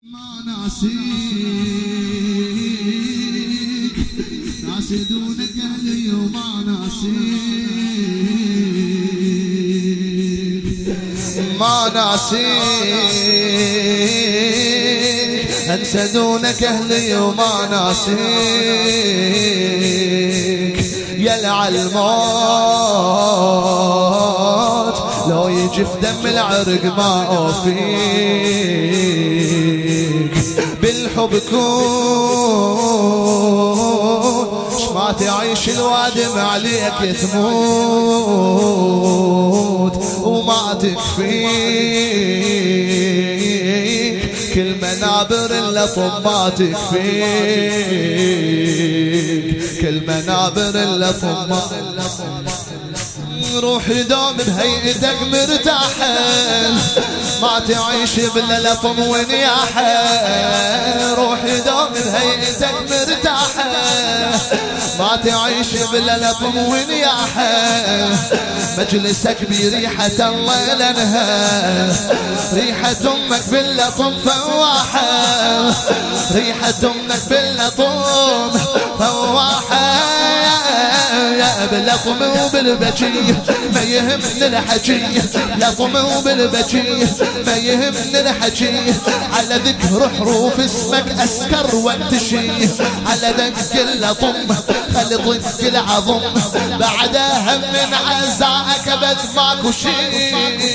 ما ناسيك ناسي دونك أهلي وما ناسيك ما ناسيك أنسى دونك أهلي وما ناسيك يلعى الموت لو يجي في دم العرق ما أوفيك بالحب كون ما تعيش الوادم عليك تموت وما تكفيك كل منابر اللطم ما تكفيك كل منابر اللطم ما روح دوم بهيئتك مرتاحة ما تعيش بلا لطم ونياحة روح دوم بهيئتك مرتاحة ما تعيش بلا لطم ونياحة مجلسك بريحة الله لنها ريحة امك باللطم فواحة ريحة امك باللطم فواحة يا باللطم وبالبكي ما يهمني الحكي لطم وبالبكي ما يهمني الحكي على ذكر حروف اسمك اسكر وانتشي على ذكر اللطم خلي طق العظم بعدها من عزائك بس ماكو شي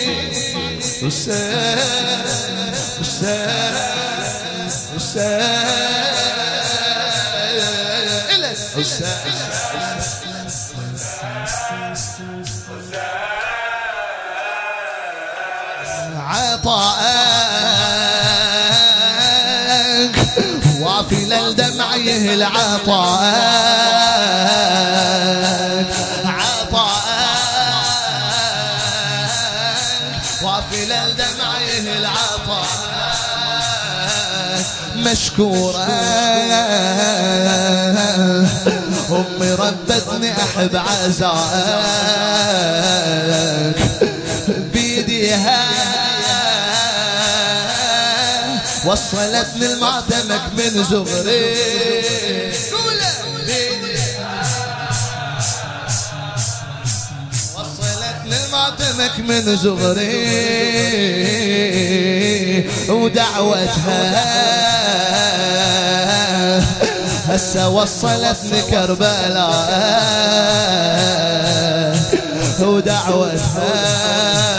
عطاءك وافي للدمع يهل عطاءك عطاءك وافي للدمع يهل عطاءك مشكورة أمي ربتني أحب عزائك بيديها وصلتني المعتمك من زغري وصلتني المعتمك من زغري ودعوتها هسه وصلتني كربلاء ودعوتها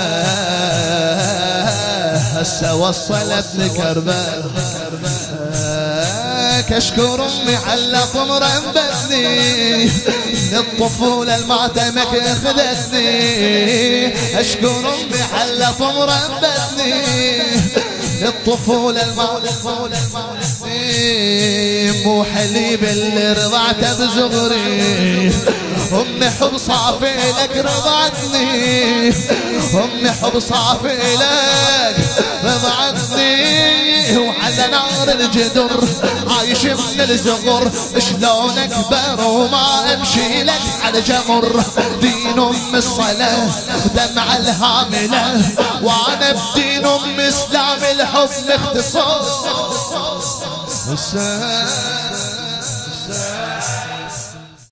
هسه وصلتني كربلاء اشكر امي على طمر انبتني الطفوله المعتمك اخذتني اشكر امي على طمر انبتني الطفوله مو حليب اللي رضعته بزغري امي حب صافي لك رضعتني امي حب صافي لك رضعتني وعلى نار الجدر عايش من الزغر شلون اكبر وما امشي لك على جمر دين ام الصلاه ودمع الهامله وانا بدين ام اسلام الحب مختصر